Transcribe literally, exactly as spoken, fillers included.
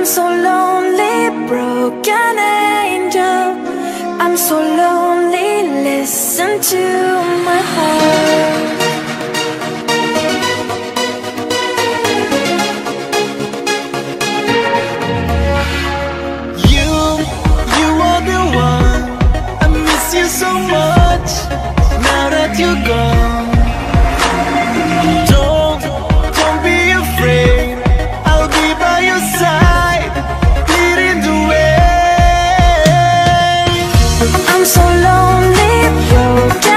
so lonely, broken angel. I'm so lonely, listen to my heart. You, you are the one. I miss you so much, now that you're gone. Don't, don't be afraid, I'll be by your side, leading the way. I'm so lonely, broken